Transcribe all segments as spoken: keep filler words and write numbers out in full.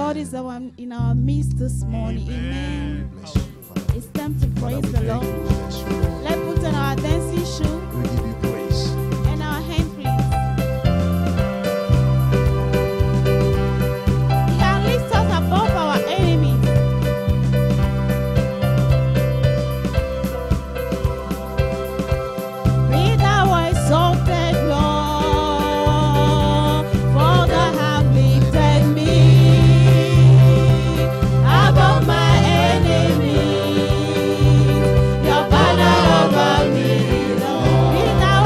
God is our, in our midst this morning. Amen. Amen. It's time to praise the Lord. Let's put on our dancing shoe. We give you praise. And our hand, please. He can lift us above our enemies. Be thou exalted, Lord, for thou hast lifted me above my enemies. Your banner over me, Lord. Be thou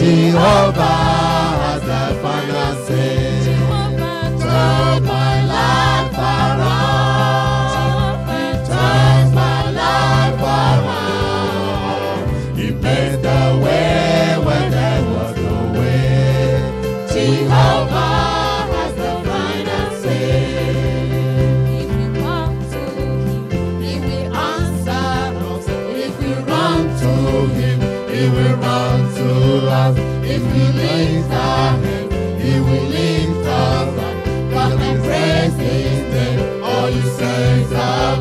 Jehovah has the final say. Turn my life around. He turns my life around. He made the way when there was no way. Jehovah has the final say. If we come to him, he will answer us. If we run To him, he will run to us. If we lift our hands, he will lift us up. Come and praise his name, all you saints of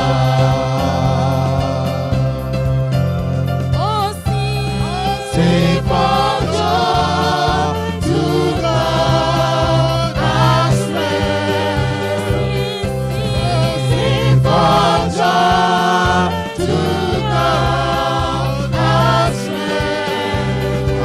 God. oh sing, Sing for joy to God our strength. Sing for joy to God our strength.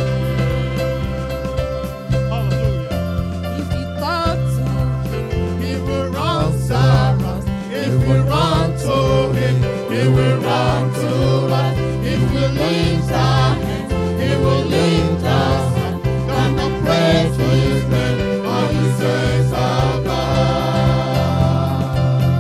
Hallelujah. if we come to him, He will answer us. If we run to him, he will run to us. If we lift our hands, he will lift us up. Come and praise his name, all the saints of God.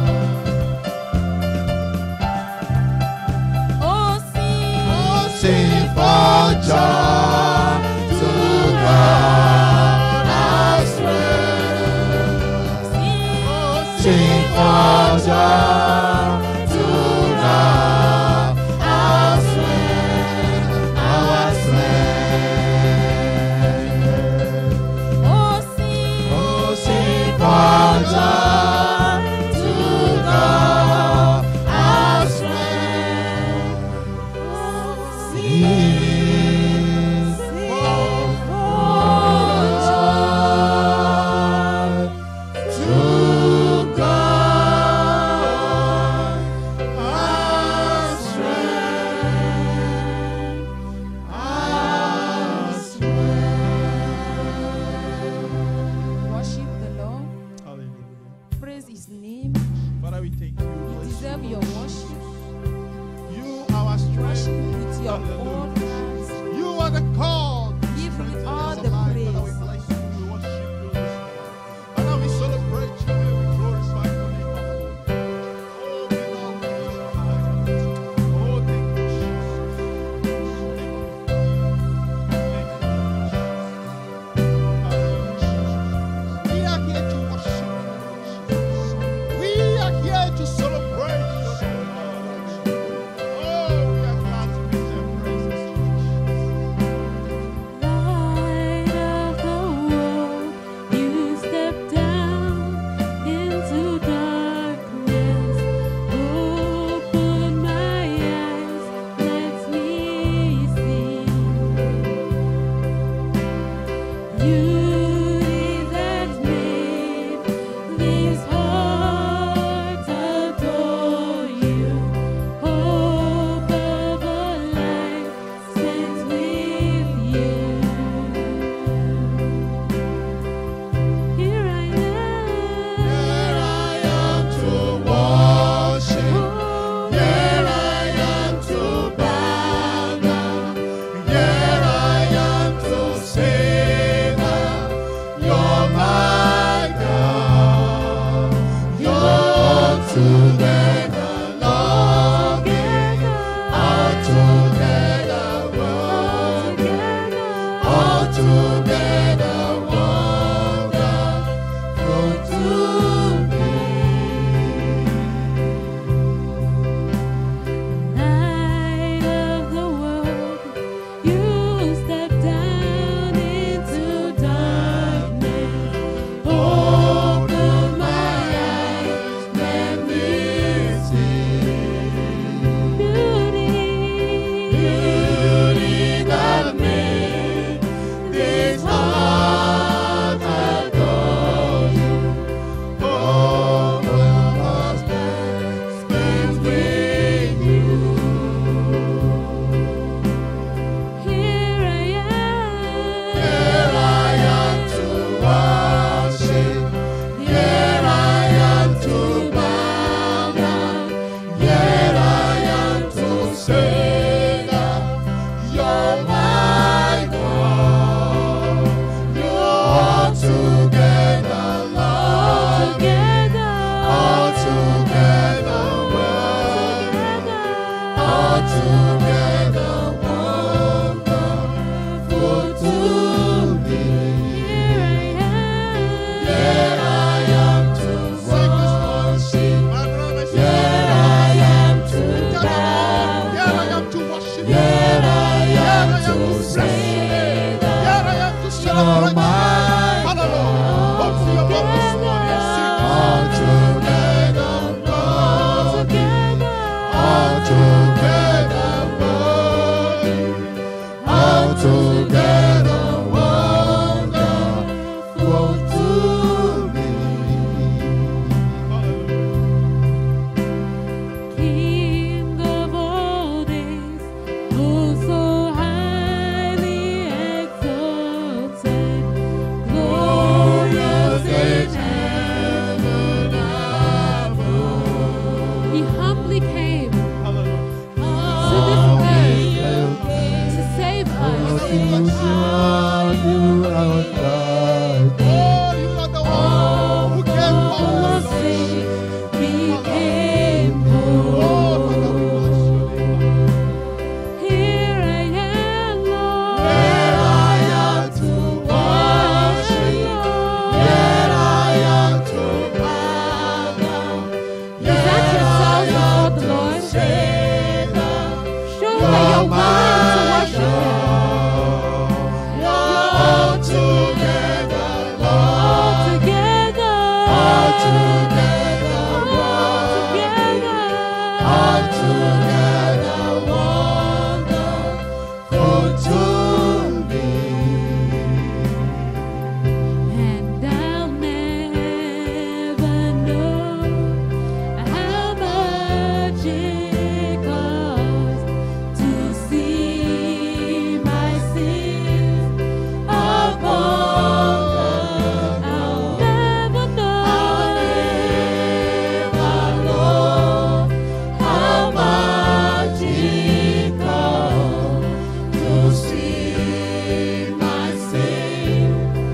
oh sing, Sing for joy to God our strength. Sing for joy to God our strength, our strength. oh sing, Oh, sing for joy to God our strength. Sing for joy to God our strength, our strength. worship the Lord, Hallelujah. praise his name. Father, we thank you. You Bless deserve you. your worship. You, our Worship strength. with your Hallelujah. whole heart. You are the cause. Give him all Strength the is alive. praise. Father, we bless you. We worship you this morning. Father, we celebrate you and we glorify your name. Oh, we love you. Oh, thank you, Jesus. Thank you. Thank you, Jesus. Hallelujah, Jesus. We are here to worship you, Lord Jesus. We are here to celebrate your name, Lord. Oh, we are glad to be in your presence. altogether wonderful to me. Here I am to worship. Here I am to bow. Here I am to worship. Here I am to say Here I am to you're celebrate. my Hallelujah. Open your mouth this morning and sing. altogether worthy, altogether worthy, altogether wonderful to me. King of all days, oh so highly exalted, glorious in heaven above. He humbly came Hallelujah. to this earth to save us. You are God. Oh, you are the one who came All for us. sin became Oh, whole. Father, we bless your name. Here I am, Lord. Here I am to worship. Here I am to bow down. Present yourselves before the Lord. Show that you're willing to worship Him. Altogether, All together. all together, All together. altogether wonderful to me. And I'll never know how much it costs to see my sins upon the. I'll never know. I'll never know how much it costs to see my sin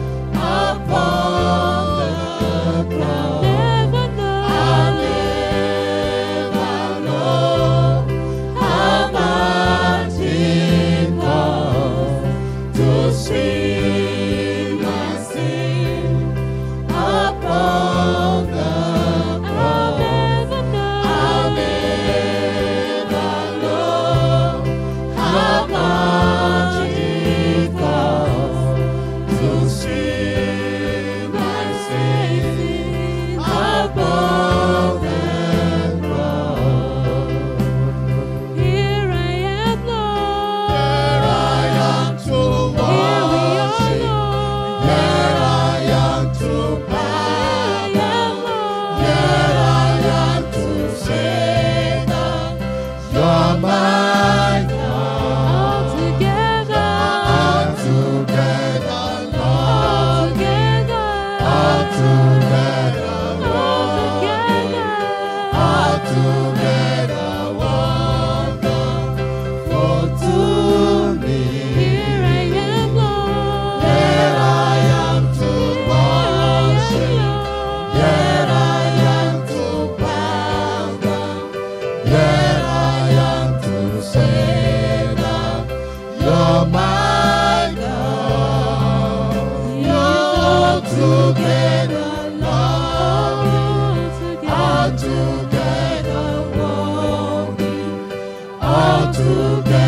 upon the cross. Never know. I'll never know how much it costs to see my sin upon the I'll cross. never know. I'll never know how much it costs to see my sin upon the cross. Here I am, Lord. Here I am to Here we are, worship. Lord. Here I am to bow down. Here I am to say that you're my God. All together. All together, Lord. All together. All together, All together. all together wonderful to me. Here I am, Lord. Here I am to worship. Here I am to bow down. Here I am to say that you're my God. You're together lovely, all together worthy, all together